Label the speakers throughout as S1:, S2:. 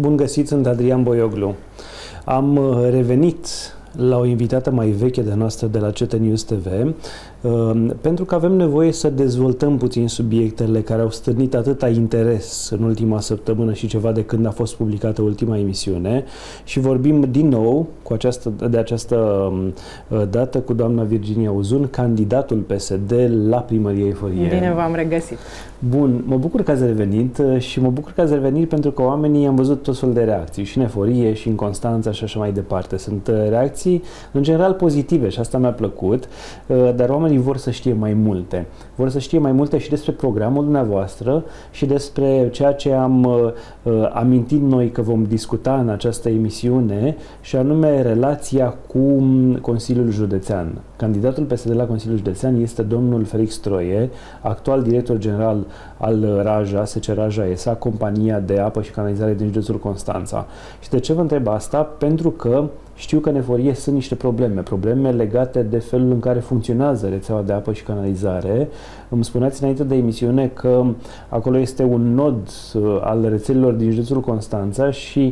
S1: bun găsit, sunt Adrian Boioglu. Am revenit la o invitată mai veche de noastră de la CT News TV, pentru că avem nevoie să dezvoltăm puțin subiectele care au stârnit atâta interes în ultima săptămână și ceva de când a fost publicată ultima emisiune și vorbim din nou de această dată cu doamna Virginia Uzun, candidatul PSD la primăria Eforie.
S2: Bine v-am regăsit!
S1: Bun, mă bucur că ați revenit și mă bucur că ați revenit pentru că oamenii am văzut tot fel de reacții și în Eforie și în Constanța și așa mai departe. Sunt reacții în general pozitive și asta mi-a plăcut, dar oamenii vor să știe mai multe. Vor să știe mai multe și despre programul dumneavoastră și despre ceea ce am amintit noi că vom discuta în această emisiune și anume relația cu Consiliul Județean. Candidatul PSD la Consiliul Județean este domnul Felix Stroie, actual director general al Raja, SC Raja SA, compania de apă și canalizare din județul Constanța. Și de ce vă întreb asta? Pentru că știu că în Eforie sunt niște probleme legate de felul în care funcționează rețeaua de apă și canalizare. Îmi spuneați înainte de emisiune că acolo este un nod al rețelelor din județul Constanța și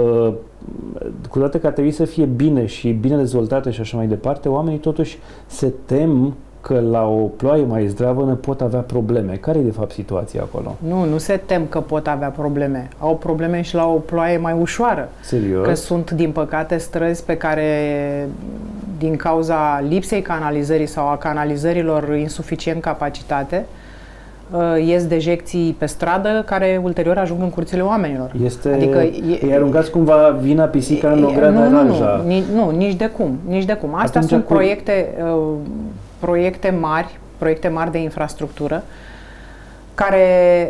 S1: cu toate că ar trebui să fie bine și bine dezvoltate și așa mai departe, oamenii totuși se tem că la o ploaie mai zdravănă pot avea probleme. Care e de fapt situația acolo?
S2: Nu se tem că pot avea probleme. Au probleme și la o ploaie mai ușoară.
S1: Serios?
S2: Că sunt, din păcate, străzi pe care, din cauza lipsei canalizării sau a canalizărilor insuficient capacitate, ies dejecții pe stradă care ulterior ajung în curțile oamenilor.
S1: Adică îi aruncați cumva vina pisica în ograda Raja?
S2: Nu, nici de cum. Astea sunt proiecte mari de infrastructură care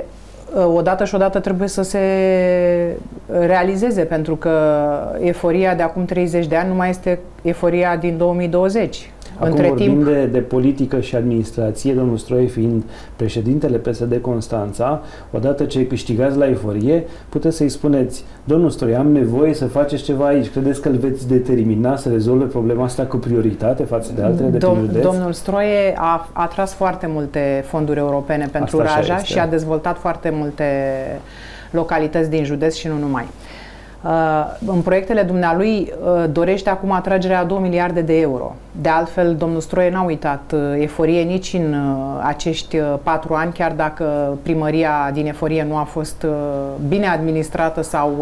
S2: odată trebuie să se realizeze, pentru că Eforia de acum 30 de ani nu mai este Eforia din 2020.
S1: Acum vorbim de politică și administrație, domnul Stroie fiind președintele PSD Constanța, odată ce câștigați la Eforie, puteți să-i spuneți: domnul Stroie, am nevoie să faceți ceva aici. Credeți că îl veți determina să rezolve problema asta cu prioritate față de altele de prin județ?
S2: Domnul Stroie a atras foarte multe fonduri europene pentru Raja și a dezvoltat foarte multe localități din județ și nu numai. În proiectele dumnealui dorește acum atragerea a 2 miliarde de euro. De altfel, domnul Stroie n-a uitat Eforie nici în acești 4 ani, chiar dacă primăria din Eforie nu a fost bine administrată sau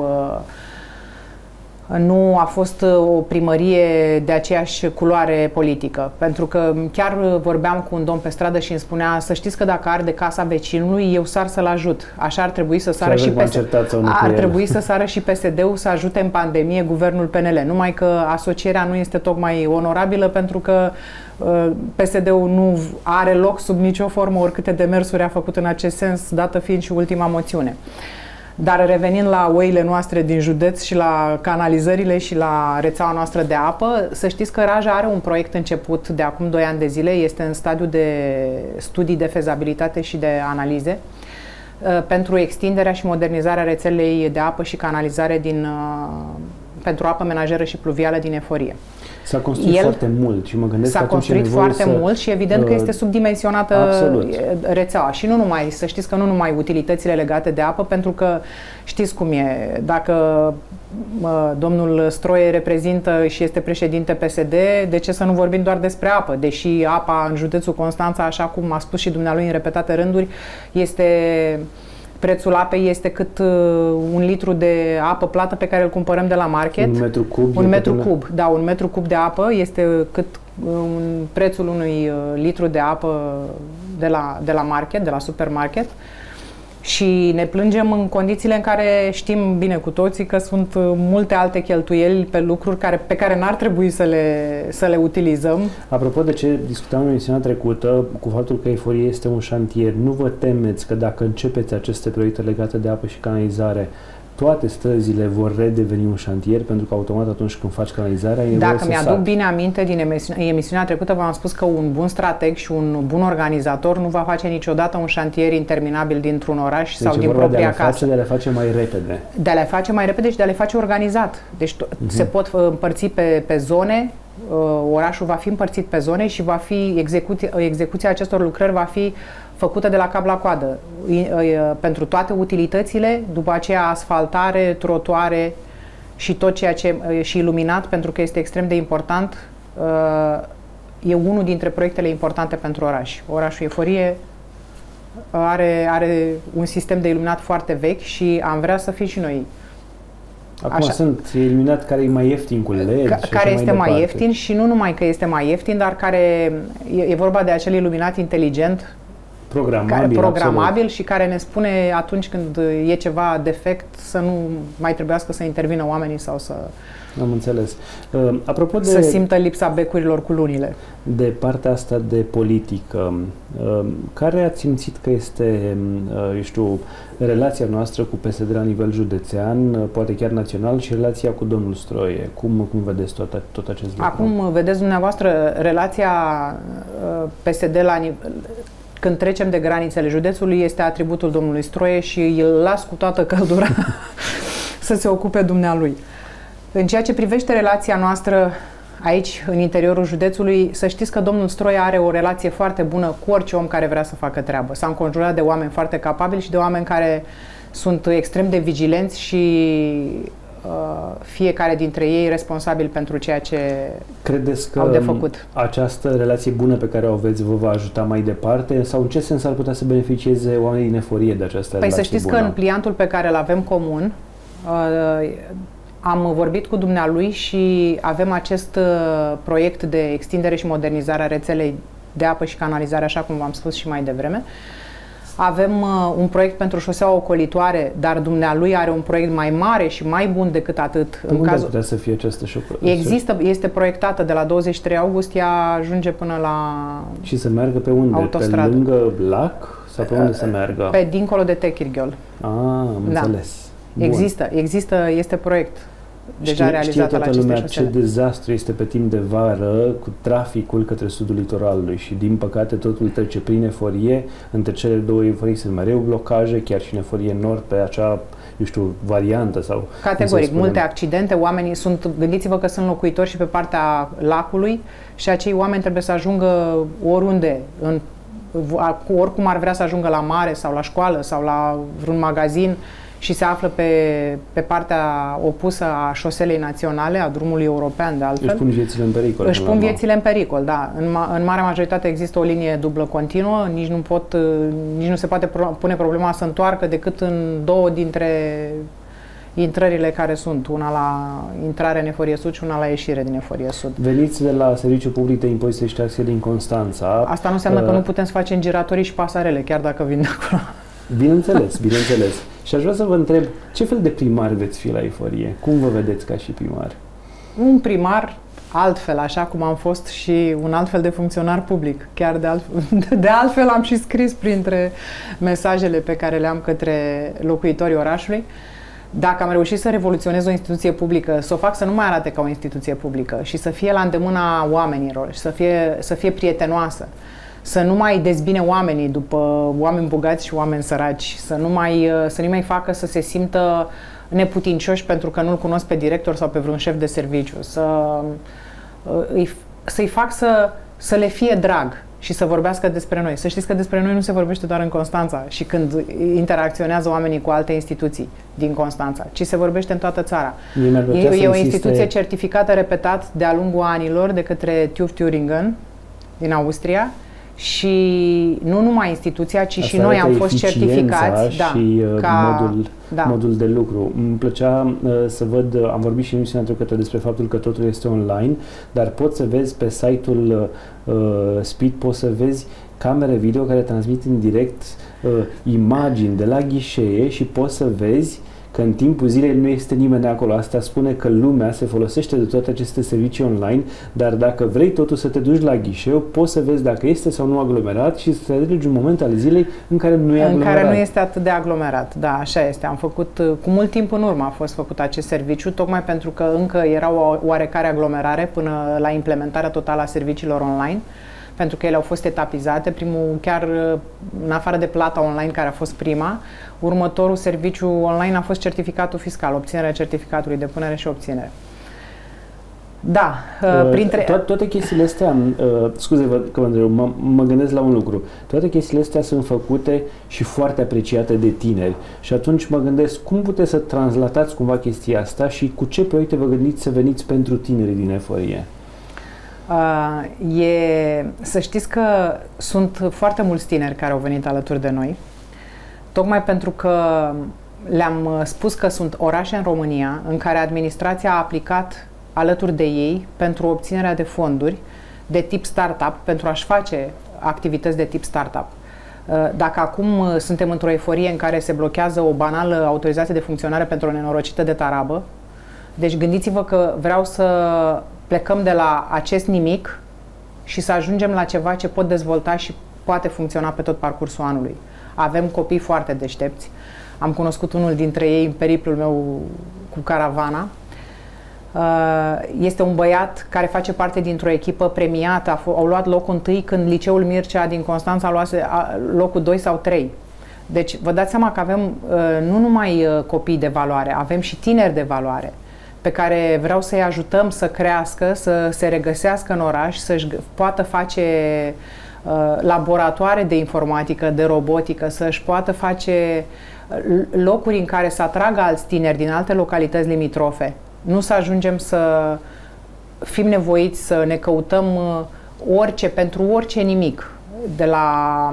S2: nu a fost o primărie de aceeași culoare politică. Pentru că chiar vorbeam cu un domn pe stradă și îmi spunea: să știți că dacă arde casa vecinului, eu sar să-l ajut. Așa ar trebui să sară și PSD-ul să ajute în pandemie guvernul PNL. Numai că asocierea nu este tocmai onorabilă, pentru că PSD-ul nu are loc sub nicio formă, oricâte demersuri a făcut în acest sens, dată fiind și ultima moțiune. Dar revenind la oile noastre din județ și la canalizările și la rețeaua noastră de apă, să știți că Raja are un proiect început de acum 2 ani de zile, este în stadiu de studii de fezabilitate și de analize pentru extinderea și modernizarea rețelei de apă și canalizare pentru apă menajeră și pluvială din Eforie.
S1: S-a construit foarte mult și mă gândesc că
S2: s-a construit foarte mult și evident că este subdimensionată rețeaua. Și nu numai, să știți că nu numai utilitățile legate de apă, pentru că știți cum e, dacă domnul Stroie reprezintă și este președinte PSD, de ce să nu vorbim doar despre apă? Deși apa în județul Constanța, așa cum a spus și dumnealui în repetate rânduri, prețul apei este cât 1 litru de apă plată pe care îl cumpărăm de la market.
S1: 1 metru cub.
S2: 1 metru cub, da, 1 metru cub de apă este cât prețul unui litru de apă de la market, de la supermarket. Și ne plângem în condițiile în care știm bine cu toții că sunt multe alte cheltuieli pe lucruri pe care n-ar trebui să le utilizăm.
S1: Apropo de ce discutam în emisiunea trecută, cu faptul că Eforie este un șantier, nu vă temeți că dacă începeți aceste proiecte legate de apă și canalizare, toate străzile vor redeveni un șantier, pentru că automat atunci când faci canalizarea e
S2: Dacă mi-aduc bine aminte din emisiunea trecută, v-am spus că un bun strateg și un bun organizator nu va face niciodată un șantier interminabil dintr-un oraș sau din propria casă.
S1: De a le face mai repede.
S2: De a le face mai repede și de a le face organizat. Deci se pot împărți pe zone orașul va fi împărțit pe zone și va fi execuția acestor lucrări va fi făcută de la cap la coadă. Pentru toate utilitățile, după aceea asfaltare, trotuare și tot ceea ce și iluminat, pentru că este extrem de important. E unul dintre proiectele importante pentru oraș. Orașul Eforie are un sistem de iluminat foarte vechi și am vrea să fim și noi.
S1: Acum sunt iluminat care e mai ieftin cu LED
S2: care este mai ieftin și nu numai că este mai ieftin, dar care e vorba de acel iluminat inteligent, programabil și care ne spune atunci când e ceva defect să nu mai trebuiască să intervină oamenii sau să...
S1: Am înțeles. Apropo de...
S2: Să simtă lipsa becurilor cu lunile.
S1: De partea asta de politică, care ați simțit că este, eu știu, relația noastră cu PSD la nivel județean, poate chiar național, și relația cu domnul Stroie? Cum vedeți tot acest lucru?
S2: Acum vedeți dumneavoastră relația PSD la nivel... Când trecem de granițele județului, este atributul domnului Stroie și îl las cu toată căldura să se ocupe dumnealui. În ceea ce privește relația noastră aici, în interiorul județului, să știți că domnul Stroie are o relație foarte bună cu orice om care vrea să facă treabă. S-a înconjurat de oameni foarte capabili și de oameni care sunt extrem de vigilenți și fiecare dintre ei responsabil pentru ceea ce
S1: credeți că
S2: au de făcut.
S1: Această relație bună pe care o aveți vă va ajuta mai departe sau în ce sens ar putea să beneficieze oamenii din Eforie de această relație bună?
S2: Să știți că în pliantul pe care îl avem comun am vorbit cu dumnealui și avem acest proiect de extindere și modernizare a rețelei de apă și canalizare, așa cum v-am spus și mai devreme. Avem un proiect pentru șoseaua ocolitoare, dar dumnealui are un proiect mai mare și mai bun decât atât.
S1: Unde ar putea să fie această
S2: Există, este proiectată de la 23 august, ea ajunge până la
S1: și să meargă pe unde?
S2: Autostradă.
S1: Pe lângă lac? Sau pe unde să meargă?
S2: Pe dincolo de Techirghiol.
S1: Am înțeles.
S2: Există, este proiect deja realizat la aceste
S1: lumea
S2: șosele.
S1: Ce dezastru este pe timp de vară cu traficul către sudul litoralului și din păcate totul trece prin Eforie. Între cele două Eforii sunt mereu blocaje, chiar și în Eforie Nord pe acea, eu știu, variantă sau...
S2: Categoric, multe accidente, oamenii sunt, gândiți-vă că sunt locuitori și pe partea lacului și acei oameni trebuie să ajungă oriunde, oricum ar vrea să ajungă la mare sau la școală sau la vreun magazin și se află pe partea opusă a șoselei naționale, a drumului european de altfel.
S1: Își pun viețile în pericol.
S2: Își pun viețile în pericol, da. În marea majoritate există o linie dublă continuă, nici nu se poate pune problema să întoarcă decât în două dintre intrările care sunt, una la intrare în Eforie Sud și una la ieșire din Eforie Sud.
S1: Veniți de la Serviciul Public de Impozite și Taxe din Constanța.
S2: Asta nu înseamnă că nu putem să facem giratorii și pasarele, chiar dacă vin de acolo.
S1: Bineînțeles, bineînțeles. Și aș vrea să vă întreb, ce fel de primar veți fi la Eforie? Cum vă vedeți ca și primar?
S2: Un primar altfel, așa cum am fost și un alt fel de funcționar public. Chiar de altfel am și scris printre mesajele pe care le am către locuitorii orașului. Dacă am reușit să revoluționez o instituție publică, să o fac să nu mai arate ca o instituție publică și să fie la îndemâna oamenilor și să fie prietenoasă, să nu mai dezbine oamenii după oameni bogați și oameni săraci, să nu mai facă să se simtă neputincioși pentru că nu-l cunosc pe director sau pe vreun șef de serviciu, să-i fac să le fie drag și să vorbească despre noi. Să știți că despre noi nu se vorbește doar în Constanța și când interacționează oamenii cu alte instituții din Constanța, ci se vorbește în toată țara. E o instituție certificată repetat de-a lungul anilor de către TÜV Thüringen din Austria. Și nu numai instituția, ci și noi am fost certificați
S1: și modul de lucru. Îmi plăcea să văd, am vorbit și în emisiunea trecută despre faptul că totul este online, dar poți să vezi pe site-ul Speed, poți să vezi camere video care transmit în direct imagini de la ghișee și poți să vezi că în timpul zilei nu este nimeni acolo. Asta spune că lumea se folosește de toate aceste servicii online, dar dacă vrei totul să te duci la ghișeu, poți să vezi dacă este sau nu aglomerat și să alegi un moment al zilei în care nu e aglomerat.
S2: În care nu este atât de aglomerat, da, așa este. Am făcut, cu mult timp în urmă a fost făcut acest serviciu, tocmai pentru că încă era o oarecare aglomerare până la implementarea totală a serviciilor online, pentru că ele au fost etapizate, chiar în afară de plata online care a fost prima, următorul serviciu online a fost certificatul fiscal, obținerea certificatului de punere și obținere. Da, printre...
S1: Toate chestiile astea, scuze că vă întreb, mă gândesc la un lucru. Toate chestiile astea sunt făcute și foarte apreciate de tineri. Și atunci mă gândesc, cum puteți să translatați cumva chestia asta și cu ce proiecte vă gândiți să veniți pentru tinerii din eforie?
S2: Să știți că sunt foarte mulți tineri care au venit alături de noi, tocmai pentru că le-am spus că sunt orașe în România în care administrația a aplicat alături de ei pentru obținerea de fonduri de tip startup, pentru a-și face activități de tip startup. Dacă acum suntem într-o eforie în care se blochează o banală autorizație de funcționare pentru o nenorocită de tarabă, deci gândiți-vă că vreau să plecăm de la acest nimic și să ajungem la ceva ce pot dezvolta și poate funcționa pe tot parcursul anului. Avem copii foarte deștepți. Am cunoscut unul dintre ei în periplul meu cu caravana. Este un băiat care face parte dintr-o echipă premiată. Au luat locul întâi când Liceul Mircea din Constanța luase locul 2 sau 3. Deci vă dați seama că avem nu numai copii de valoare, avem și tineri de valoare pe care vreau să-i ajutăm să crească, să se regăsească în oraș, să-și poată face laboratoare de informatică, de robotică, să-și poată face locuri în care să atragă alți tineri din alte localități limitrofe. Nu să ajungem să fim nevoiți să ne căutăm orice, pentru orice nimic. De la...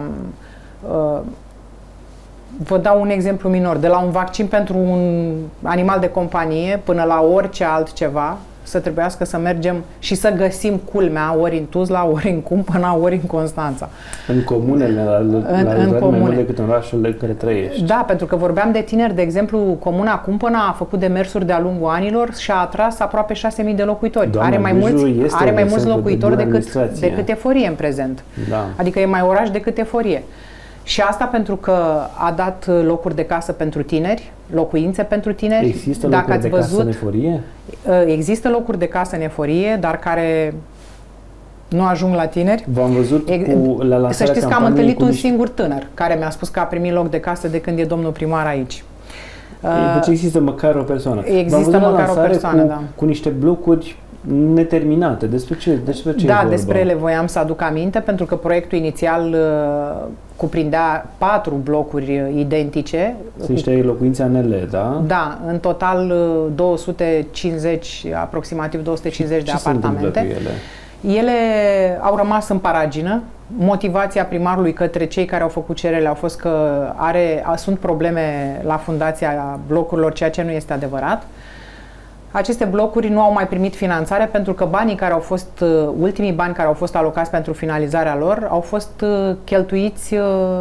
S2: Vă dau un exemplu minor. De la un vaccin pentru un animal de companie până la orice altceva, să trebuiască să mergem și să găsim culmea ori în Tuzla, ori în Cumpăna, ori în Constanța.
S1: În comunele, la mai mult decât în orașul în care trăiești.
S2: Da, pentru că vorbeam de tineri, de exemplu, Comuna Cumpăna a făcut demersuri de-a lungul anilor și a atras aproape 6.000 de locuitori.
S1: Doamne,
S2: are mai mulți locuitori decât Eforie în prezent.
S1: Da.
S2: Adică e mai oraș decât Eforie. Și asta pentru că a dat locuri de casă pentru tineri, locuințe pentru tineri.
S1: Există locuri de casă în Eforie?
S2: Există locuri de casă în Eforie, dar care nu ajung la tineri.
S1: V-am văzut la lansarea.
S2: Să știți că am întâlnit un singur tânăr care mi-a spus că a primit loc de casă de când e domnul primar aici.
S1: Deci există măcar o persoană.
S2: Există măcar o persoană, da.
S1: Cu niște blocuri neterminate. Despre ce e vorba?
S2: Despre ele voiam să aduc aminte, pentru că proiectul inițial cuprindea 4 blocuri identice.
S1: Sunt niște locuințe ANL, da?
S2: Da, în total 250, aproximativ 250 de apartamente. Ele au rămas în paragină. Motivația primarului către cei care au făcut cerere au fost că sunt probleme la fundația blocurilor, ceea ce nu este adevărat. Aceste blocuri nu au mai primit finanțare pentru că ultimii bani care au fost alocați pentru finalizarea lor au fost cheltuiți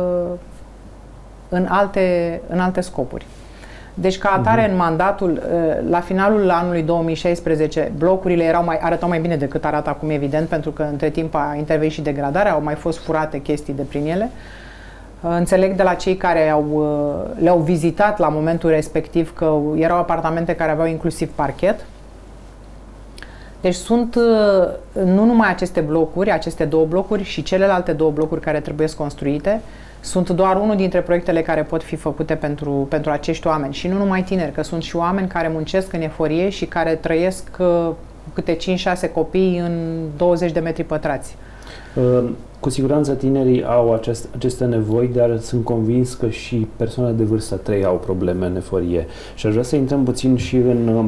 S2: în alte scopuri. Deci ca atare în mandatul, la finalul anului 2016, blocurile arătau mai bine decât arată acum, evident, pentru că între timp a intervenit și degradarea, au mai fost furate chestii de prin ele. Înțeleg de la cei care le-au vizitat la momentul respectiv că erau apartamente care aveau inclusiv parchet. Deci sunt nu numai aceste 2 blocuri și celelalte 2 blocuri care trebuie construite, sunt doar unul dintre proiectele care pot fi făcute pentru acești oameni. Și nu numai tineri, că sunt și oameni care muncesc în eforie și care trăiesc câte 5-6 copii în 20 de metri pătrați.
S1: Cu siguranță tinerii au aceste nevoi, dar sunt convins că și persoanele de vârstă 3 au probleme în eforie. Și aș vrea să intrăm puțin și în,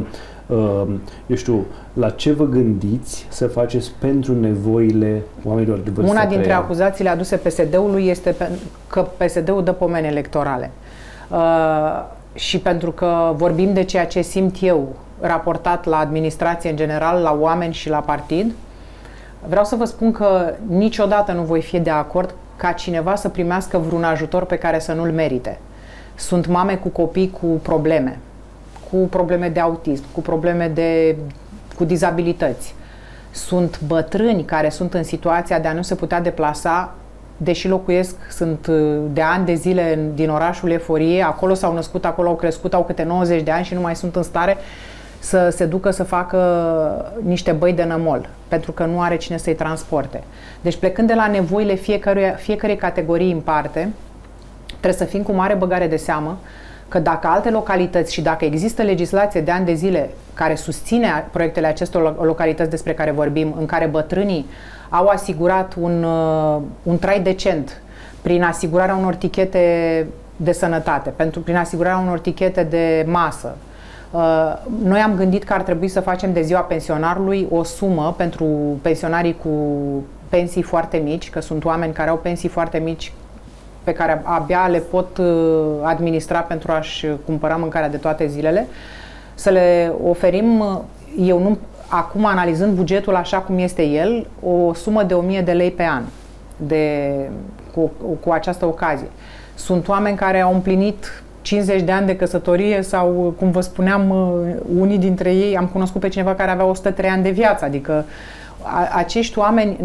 S1: la ce vă gândiți să faceți pentru nevoile oamenilor de vârstă 3?
S2: Una dintre acuzațiile aduse PSD-ului este că PSD-ul dă pomeni electorale. Și pentru că vorbim de ceea ce simt eu, raportat la administrație în general, la oameni și la partid, vreau să vă spun că niciodată nu voi fi de acord ca cineva să primească vreun ajutor pe care să nu-l merite. Sunt mame cu copii cu probleme de autism, cu dizabilități. Sunt bătrâni care sunt în situația de a nu se putea deplasa, deși sunt de ani de zile din orașul Eforie, acolo s-au născut, acolo au crescut, au câte 90 de ani și nu mai sunt în stare să se ducă să facă niște băi de nămol, pentru că nu are cine să-i transporte. Deci plecând de la nevoile fiecarei categorii în parte, trebuie să fim cu mare băgare de seamă că dacă alte localități și dacă există legislație de ani de zile care susține proiectele acestor localități despre care vorbim, în care bătrânii au asigurat un trai decent prin asigurarea unor tichete de sănătate, prin asigurarea unor tichete de masă. Noi am gândit că ar trebui să facem de ziua pensionarului o sumă pentru pensionarii cu pensii foarte mici, că sunt oameni care au pensii foarte mici pe care abia le pot administra pentru a-și cumpăra mâncarea de toate zilele, să le oferim, acum analizând bugetul așa cum este el, o sumă de 1000 de lei pe an cu această ocazie. Sunt oameni care au împlinit 50 de ani de căsătorie sau, cum vă spuneam, unii dintre ei, am cunoscut pe cineva care avea 103 ani de viață, adică acești oameni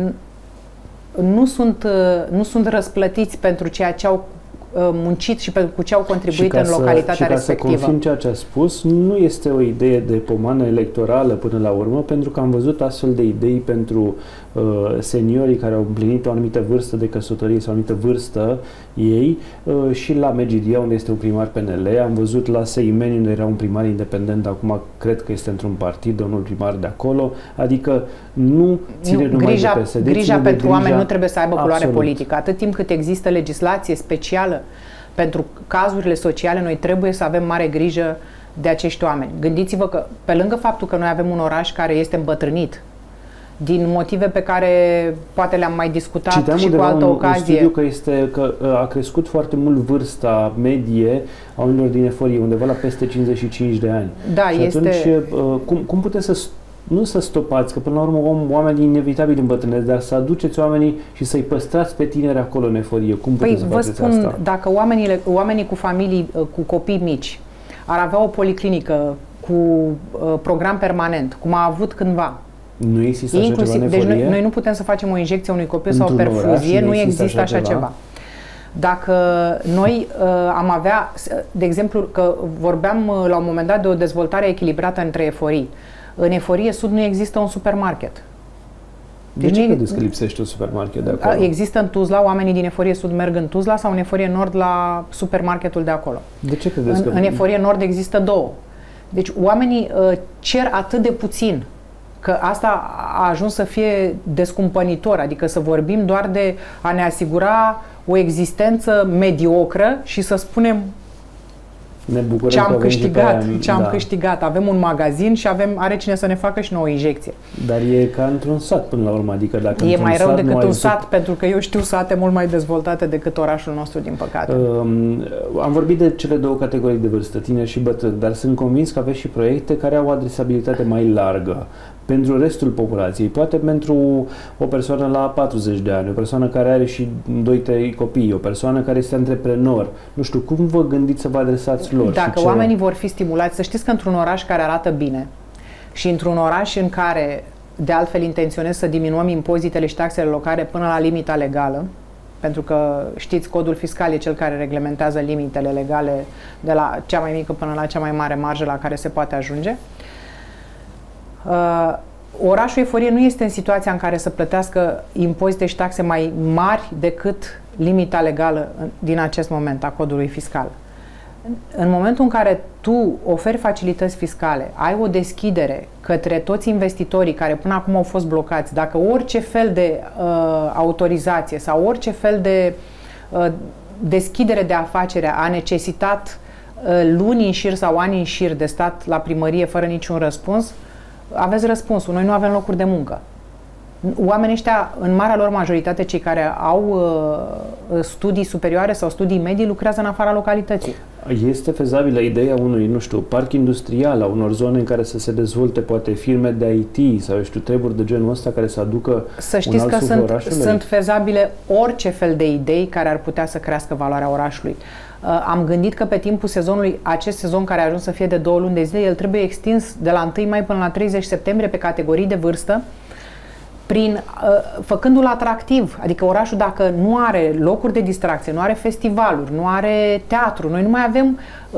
S2: nu sunt răsplătiți pentru ceea ce au muncit și cu ce au contribuit în localitatea respectivă.
S1: Și ca să confirm ceea ce a spus, nu este o idee de pomană electorală până la urmă, pentru că am văzut astfel de idei pentru seniorii care au împlinit o anumită vârstă de căsătorie sau o anumită vârstă ei și la Megidia, unde este un primar PNL, am văzut la Seimeni, unde era un primar independent, acum cred că este într-un partid, domnul primar de acolo, adică nu ține numai de PSD.
S2: Grija pentru oameni nu trebuie să aibă culoare politică. Atât timp cât există legislație specială pentru cazurile sociale, noi trebuie să avem mare grijă de acești oameni. Gândiți-vă că, pe lângă faptul că noi avem un oraș care este îmbătrânit, din motive pe care poate le-am mai discutat și cu altă ocazie.
S1: Un studiu că a crescut foarte mult vârsta medie a oamenilor din eforie, undeva la peste 55 de ani.
S2: Da,
S1: și atunci, cum puteți nu să stopați, că până la urmă oamenii inevitabil îmbătrânesc, dar să aduceți oamenii și să-i păstrați pe tineri acolo în eforie. Cum puteți să faceți asta?
S2: Dacă oamenii cu familii, cu copii mici, ar avea o policlinică cu program permanent, cum a avut cândva,
S1: nu există așa ceva în eforie?
S2: Deci noi nu putem să facem o injecție unui copil sau o perfuzie, nu există așa ceva. Dacă noi am avea, de exemplu, că vorbeam la un moment dat de o dezvoltare echilibrată între eforii. În Eforie Sud nu există un supermarket.
S1: De ce credeți că lipsește un supermarket de acolo?
S2: Există în Tuzla, oamenii din Eforie Sud merg în Tuzla sau în Eforie Nord la supermarketul de acolo.
S1: De ce credeți că...
S2: În Eforie Nord există două. Deci oamenii cer atât de puțin că asta a ajuns să fie descumpănitor, adică să vorbim doar de a ne asigura o existență mediocră și să spunem ce am câștigat. Avem un magazin și are cine să ne facă și nouă o injecție.
S1: Dar e ca într-un sat până la urmă, adică dacă
S2: e mai rău decât un sat, pentru că eu știu sate mult mai dezvoltate decât orașul nostru, din păcate.
S1: Am vorbit de cele două categorii de vârstă, tineri și bătrâni, dar sunt convins că aveți și proiecte care au o adresabilitate mai largă pentru restul populației, poate pentru o persoană la 40 de ani, o persoană care are și 2-3 copii, o persoană care este antreprenor. Nu știu, cum vă gândiți să vă adresați lor?
S2: Dacă oamenii vor fi stimulați, să știți că într-un oraș care arată bine și într-un oraș în care, de altfel, intenționez să diminuăm impozitele și taxele locale până la limita legală, pentru că, știți, codul fiscal e cel care reglementează limitele legale de la cea mai mică până la cea mai mare marjă la care se poate ajunge. Orașul Eforie nu este în situația în care să plătească impozite și taxe mai mari decât limita legală din acest moment a codului fiscal. În momentul în care tu oferi facilități fiscale, ai o deschidere către toți investitorii care până acum au fost blocați, dacă orice fel de autorizație sau orice fel de deschidere de afacere a necesitat luni în șir sau ani în șir de stat la primărie fără niciun răspuns, aveți răspunsul. Noi nu avem locuri de muncă. Oamenii ăștia, în marea lor majoritate, cei care au studii superioare sau studii medii, lucrează în afara localității.
S1: Este fezabilă ideea unui, nu știu, parc industrial, a unor zone în care să se dezvolte poate firme de IT sau, eu știu, treburi de genul ăsta care să aducă
S2: să știți că sunt fezabile orice fel de idei care ar putea să crească valoarea orașului. Am gândit că pe timpul sezonului, acest sezon care a ajuns să fie de 2 luni de zile, el trebuie extins de la 1 mai până la 30 septembrie pe categorii de vârstă, făcându-l atractiv. Adică orașul, dacă nu are locuri de distracție, nu are festivaluri, nu are teatru, noi nu mai avem...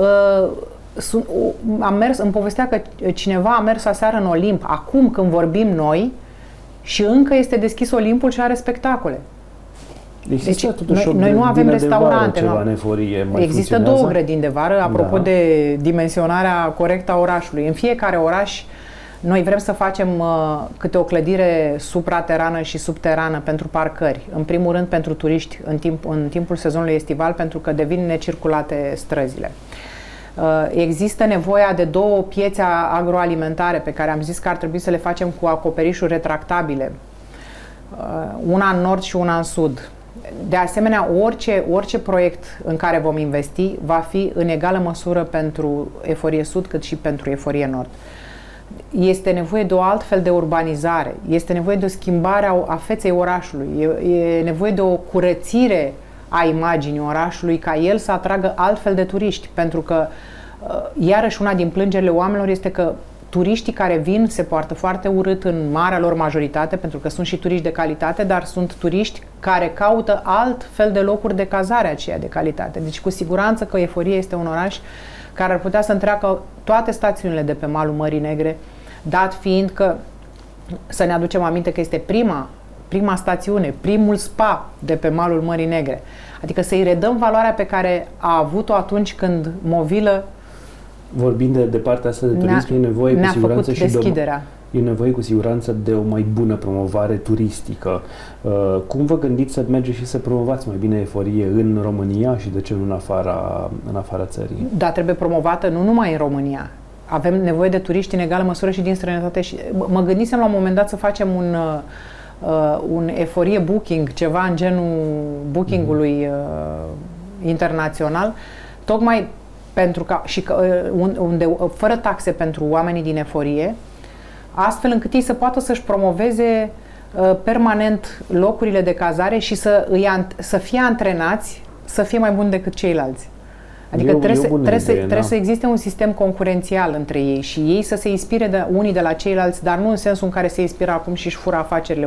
S2: îmi povestea că cineva a mers aseară în Olimp, acum când vorbim noi, și încă este deschis Olimpul și are spectacole.
S1: Există
S2: deci
S1: totuși
S2: noi nu avem restaurante.
S1: Ceva în Eforie.
S2: Există două grădini de vară, apropo de dimensionarea corectă a orașului. În fiecare oraș noi vrem să facem câte o clădire supraterană și subterană pentru parcări. În primul rând pentru turiști în timpul sezonului estival, pentru că devin necirculate străzile. Există nevoia de două piețe agroalimentare pe care am zis că ar trebui să le facem cu acoperișuri retractabile. Una în nord și una în sud. De asemenea, orice proiect în care vom investi va fi în egală măsură pentru Eforie Sud cât și pentru Eforie Nord. Este nevoie de o altfel de urbanizare, este nevoie de o schimbare a feței orașului, e nevoie de o curățire a imaginii orașului ca el să atragă altfel de turiști, pentru că iarăși una din plângerile oamenilor este că turiștii care vin se poartă foarte urât în marea lor majoritate, pentru că sunt și turiști de calitate, dar sunt turiști care caută alt fel de locuri de cazare aceea de calitate. Deci cu siguranță că Eforie este un oraș care ar putea să întreacă toate stațiunile de pe malul Mării Negre, dat fiind că, să ne aducem aminte că este prima stațiune, primul spa de pe malul Mării Negre. Adică să-i redăm valoarea pe care a avut-o atunci când Movilă
S1: vorbind de partea asta de turism, e nevoie cu siguranță și
S2: e
S1: nevoie cu siguranță de o mai bună promovare turistică. Cum vă gândiți să mergeți și să promovați mai bine Eforie în România și de ce nu în afara țării?
S2: Da, trebuie promovată nu numai în România. Avem nevoie de turiști în egală măsură și din străinătate. Și mă gândisem la un moment dat să facem un Eforie booking, ceva în genul bookingului internațional, tocmai pentru că, fără taxe pentru oamenii din Eforie, astfel încât ei să poată să-și promoveze permanent locurile de cazare și să fie antrenați să fie mai buni decât ceilalți. Adică trebuie să existe un sistem concurențial între ei și ei să se inspire unii de la ceilalți, dar nu în sensul în care se inspiră acum și își fură afacerile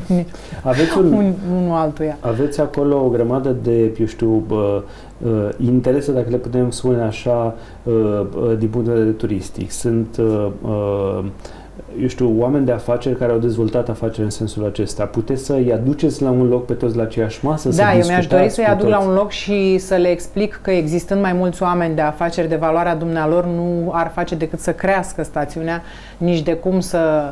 S2: unul altuia.
S1: Aveți acolo o grămadă de, eu știu, interese, dacă le putem spune așa, din punct de vedere turistic. Sunt eu știu, oameni de afaceri care au dezvoltat afaceri în sensul acesta. Puteți să-i aduceți la un loc pe toți la aceeași masă?
S2: Da, eu mi-aș dori să-i aduc la un loc și să le explic că existând mai mulți oameni de afaceri de valoarea dumnealor nu ar face decât să crească stațiunea, nici de cum să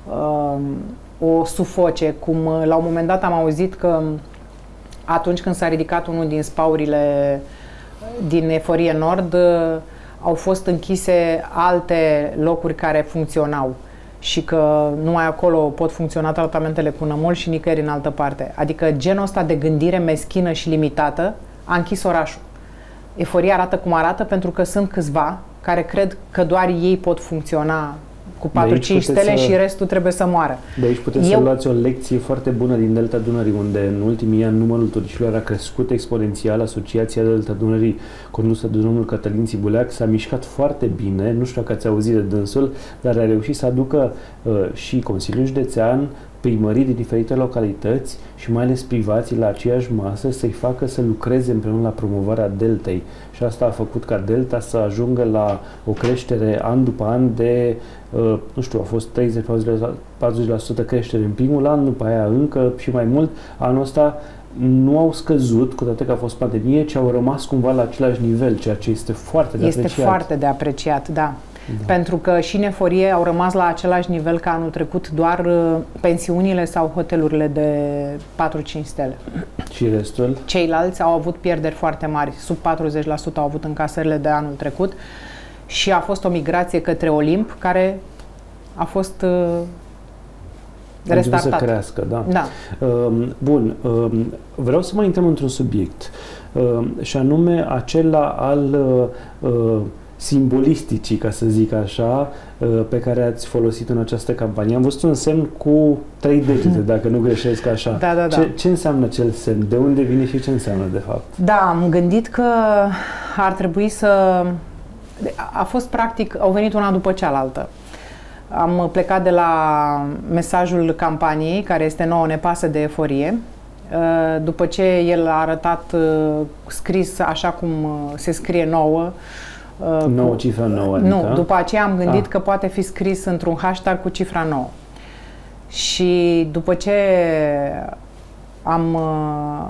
S2: o sufoce. Cum la un moment dat am auzit că atunci când s-a ridicat unul din spaurile din Eforie Nord, au fost închise alte locuri care funcționau și că numai acolo pot funcționa tratamentele cu nămol și nicăieri în altă parte. Adică genul ăsta de gândire meschină și limitată a închis orașul. Eforia arată cum arată pentru că sunt câțiva care cred că doar ei pot funcționa cu 4-5 stele și restul trebuie să moară.
S1: De aici puteți să luați o lecție foarte bună din Delta Dunării, unde în ultimii ani numărul turiștilor a crescut exponențial. Asociația Delta Dunării, condusă de domnul Cătălin Țibuleac, s-a mișcat foarte bine, nu știu dacă ați auzit de dânsul, dar a reușit să aducă și Consiliul Județean, primării de diferite localități și mai ales privații la aceeași masă să-i facă să lucreze împreună la promovarea Deltei. Și asta a făcut ca Delta să ajungă la o creștere an după an de, nu știu, a fost 30-40% creștere în primul an, după aia încă și mai mult. Anul ăsta nu au scăzut, cu toate că a fost pandemie, ci au rămas cumva la același nivel, ceea ce este foarte de apreciat.
S2: Este foarte de apreciat, da. Pentru că și în Eforie au rămas la același nivel ca anul trecut doar pensiunile sau hotelurile de 4-5 stele.
S1: Și restul?
S2: Ceilalți au avut pierderi foarte mari, sub 40% au avut încasările de anul trecut și a fost o migrație către Olimp care a fost restartat.
S1: Să crească, da.
S2: Da.
S1: Bun, vreau să mai intrăm într-un subiect și anume acela al simbolisticii, ca să zic așa, pe care ați folosit în această campanie. Am văzut un semn cu 3 degete, dacă nu greșesc așa.
S2: Da, da, da.
S1: Ce înseamnă acel semn? De unde vine și ce înseamnă, de fapt?
S2: Da, am gândit că ar trebui să... A fost practic, au venit una după cealaltă. Am plecat de la mesajul campaniei, care este nouă ne pasă de Eforie. După ce el a arătat scris așa cum se scrie nouă,
S1: nouă, cifra nouă, adică?
S2: Nu, după aceea am gândit că poate fi scris într-un hashtag cu cifra 9. Și după ce am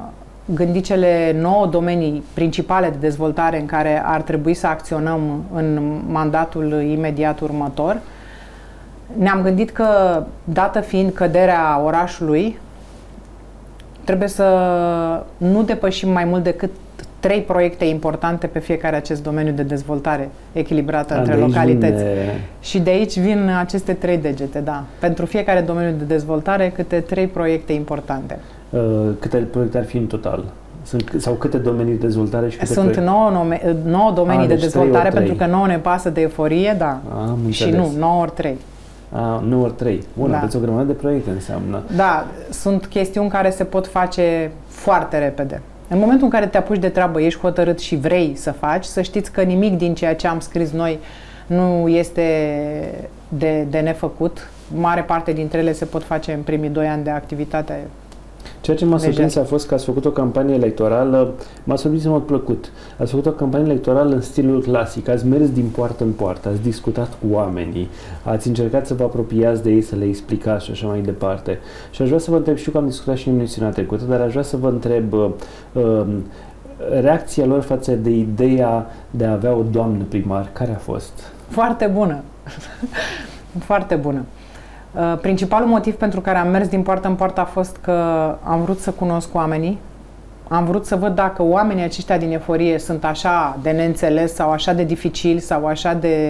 S2: gândit cele 9 domenii principale de dezvoltare în care ar trebui să acționăm în mandatul imediat următor. Ne-am gândit că, dată fiind căderea orașului, trebuie să nu depășim mai mult decât 3 proiecte importante pe fiecare acest domeniu de dezvoltare echilibrată între localități. Și de aici vin aceste 3 degete, da. Pentru fiecare domeniu de dezvoltare, câte 3 proiecte importante.
S1: Câte proiecte ar fi în total? Sau câte domenii de dezvoltare și câte
S2: Sunt 9 domenii de dezvoltare, pentru că 9 ne pasă de euforie, da. Și nu, 9 ori 3.
S1: 9 ori 3. Bun, aveți o grămadă de proiecte, înseamnă.
S2: Da, sunt chestiuni care se pot face foarte repede. În momentul în care te apuci de treabă, ești hotărât și vrei să faci, să știți că nimic din ceea ce am scris noi nu este de nefăcut. Mare parte dintre ele se pot face în primii 2 ani de activitate.
S1: Ceea ce m-a surprins a fost că ați făcut o campanie electorală, m-a surprins în mod plăcut. Ați făcut o campanie electorală în stilul clasic, ați mers din poartă în poartă, ați discutat cu oamenii, ați încercat să vă apropiați de ei, să le explicați și așa mai departe. Și aș vrea să vă întreb, știu că am discutat și în emisiunea trecută, dar aș vrea să vă întreb reacția lor față de ideea de a avea o doamnă primar, care a fost?
S2: Foarte bună! Foarte bună! Principalul motiv pentru care am mers din poartă în poartă a fost că am vrut să cunosc oamenii, am vrut să văd dacă oamenii aceștia din euforie sunt așa de neînțeles sau așa de dificili sau așa de...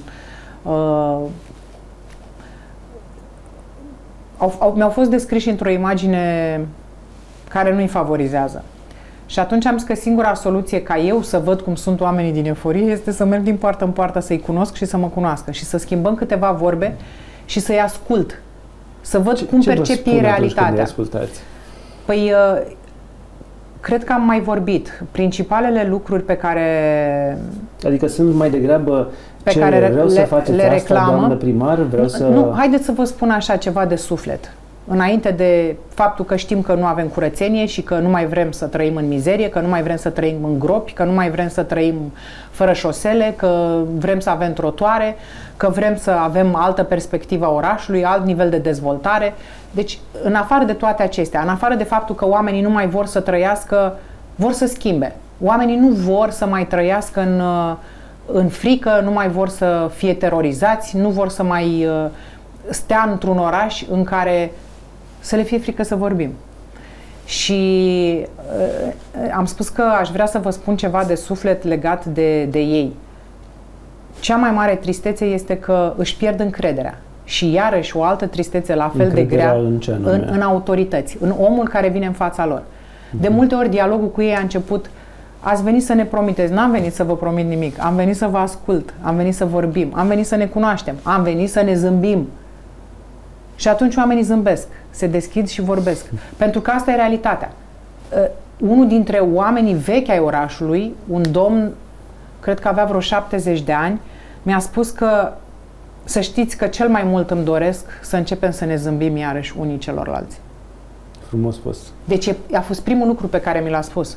S2: mi-au fost descriși într-o imagine care nu-i favorizează. Și atunci am zis că singura soluție ca eu să văd cum sunt oamenii din euforie este să merg din poartă în poartă, să-i cunosc și să mă cunoască și să schimbăm câteva vorbe și să-i ascult, să văd cum percep ei realitatea. Păi, cred că am mai vorbit. Principalele lucruri pe care...
S1: Adică sunt mai degrabă pe care vreau să faceți asta, doamnă primar, vreau să...
S2: Nu, haideți să vă spun așa ceva de suflet. Înainte de faptul că știm că nu avem curățenie și că nu mai vrem să trăim în mizerie, că nu mai vrem să trăim în gropi, că nu mai vrem să trăim fără șosele, că vrem să avem trotuare, că vrem să avem altă perspectivă a orașului, alt nivel de dezvoltare. Deci, în afară de toate acestea, în afară de faptul că oamenii nu mai vor să trăiască, vor să schimbe. Oamenii nu vor să mai trăiască în frică, nu mai vor să fie terorizați, nu vor să mai stea într-un oraș în care să le fie frică să vorbim. Și am spus că aș vrea să vă spun ceva de suflet legat de ei. Cea mai mare tristețe este că își pierd încrederea. Și iarăși o altă tristețe la fel de grea în autorități, în omul care vine în fața lor. De multe ori dialogul cu ei a început: ați venit să ne promiteți. N-am venit să vă promit nimic, am venit să vă ascult, am venit să vorbim, am venit să ne cunoaștem, am venit să ne zâmbim. Și atunci oamenii zâmbesc, se deschid și vorbesc. Pentru că asta e realitatea. Unul dintre oamenii vechi ai orașului, un domn, cred că avea vreo 70 de ani, mi-a spus că să știți că cel mai mult îmi doresc să începem să ne zâmbim iarăși unii celorlalți.
S1: Frumos spus.
S2: Deci a fost primul lucru pe care mi l-a spus.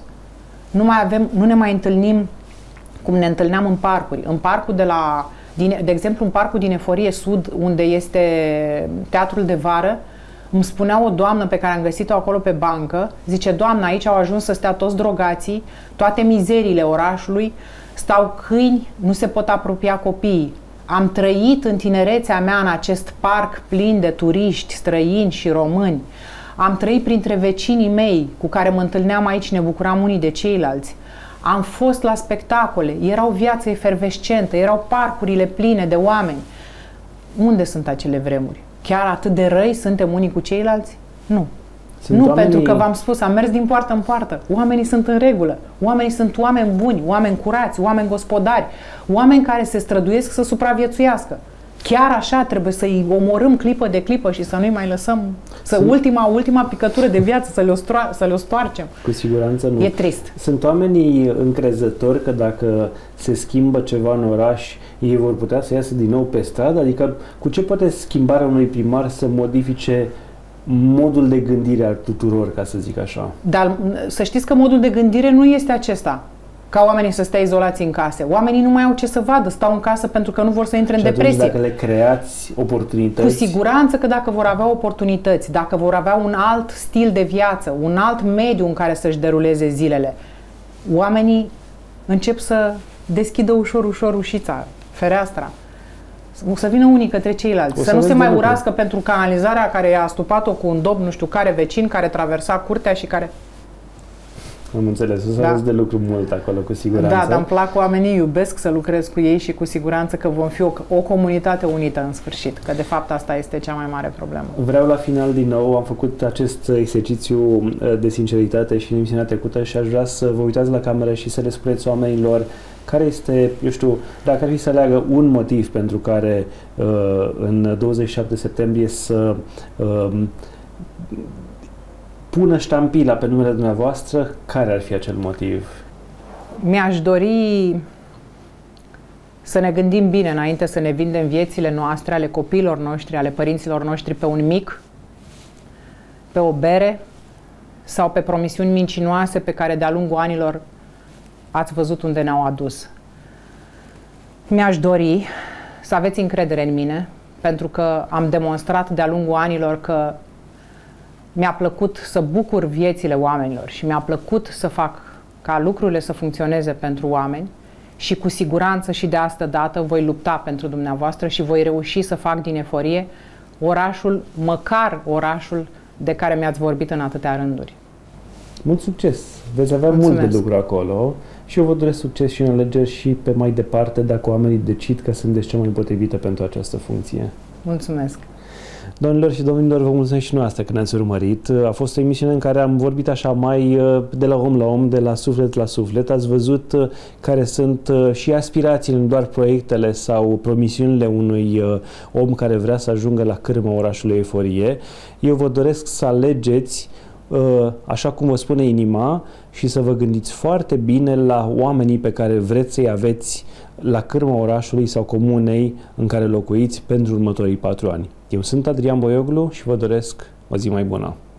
S2: Nu ne mai întâlnim cum ne întâlneam în parcuri. În parcul de exemplu, în parcul din Eforie Sud, unde este teatrul de vară, îmi spunea o doamnă pe care am găsit-o acolo pe bancă, zice: doamnă, aici au ajuns să stea toți drogații, toate mizeriile orașului, stau câini, nu se pot apropia copiii. Am trăit în tinerețea mea în acest parc plin de turiști străini și români. Am trăit printre vecinii mei cu care mă întâlneam aici, ne bucuram unii de ceilalți. Am fost la spectacole, era o viață efervescentă, erau parcurile pline de oameni. Unde sunt acele vremuri? Chiar atât de răi suntem unii cu ceilalți? Nu. Pentru că v-am spus, am mers din poartă în poartă. Oamenii sunt în regulă. Oamenii sunt oameni buni, oameni curați, oameni gospodari, oameni care se străduiesc să supraviețuiască. Chiar așa trebuie să-i omorâm clipă de clipă și să nu-i mai lăsăm, ultima picătură de viață să le stoarcem.
S1: Cu siguranță nu.
S2: E trist.
S1: Sunt oamenii încrezători că dacă se schimbă ceva în oraș, ei vor putea să iasă din nou pe stradă? Adică cu ce poate schimbarea unui primar să modifice modul de gândire al tuturor, ca să zic așa?
S2: Dar să știți că modul de gândire nu este acesta. ca oamenii să stea izolați în case. Oamenii nu mai au ce să vadă, stau în casă pentru că nu vor să intre în depresie.
S1: Dacă le creați oportunități...
S2: Cu siguranță că dacă vor avea oportunități, dacă vor avea un alt stil de viață, un alt mediu în care să-și deruleze zilele, oamenii încep să deschidă ușor ușița, fereastra. Să vină unii către ceilalți, să nu se mai urască pentru canalizarea care i-a astupat-o cu un dob, nu știu care vecin, care traversa curtea și care...
S1: Am înțeles, o să aveți de lucru mult acolo, cu siguranță.
S2: Da, dar îmi plac oamenii, iubesc să lucrez cu ei și cu siguranță că vom fi o comunitate unită în sfârșit, că de fapt asta este cea mai mare problemă.
S1: Vreau la final din nou, am făcut acest exercițiu de sinceritate și în emisiunea trecută și aș vrea să vă uitați la cameră și să le spuneți oamenilor care este, eu știu, dacă ar fi să aleagă un motiv pentru care în 27 septembrie să pună ștampila pe numele dumneavoastră, care ar fi acel motiv?
S2: Mi-aș dori să ne gândim bine înainte să ne vindem viețile noastre, ale copiilor noștri, ale părinților noștri pe un mic, pe o bere sau pe promisiuni mincinoase pe care de-a lungul anilor ați văzut unde ne-au adus. Mi-aș dori să aveți încredere în mine, pentru că am demonstrat de-a lungul anilor că mi-a plăcut să bucur viețile oamenilor și mi-a plăcut să fac ca lucrurile să funcționeze pentru oameni și cu siguranță și de asta dată voi lupta pentru dumneavoastră și voi reuși să fac din Eforie orașul, măcar orașul de care mi-ați vorbit în atâtea rânduri.
S1: Mult succes! Veți avea mult de lucru acolo și eu vă doresc succes și în alegeri și pe mai departe dacă oamenii decid că sunteți cea mai potrivită pentru această funcție.
S2: Mulțumesc!
S1: Doamnelor și domnilor, vă mulțumesc și noastră că ne-ați urmărit. A fost o emisiune în care am vorbit așa mai de la om la om, de la suflet la suflet. Ați văzut care sunt și aspirațiile, nu doar proiectele sau promisiunile unui om care vrea să ajungă la cârma orașului Eforie. Eu vă doresc să alegeți așa cum vă spune inima și să vă gândiți foarte bine la oamenii pe care vreți să-i aveți la cârma orașului sau comunei în care locuiți pentru următorii 4 ani. Eu sunt Adrian Boioglu și vă doresc o zi mai bună.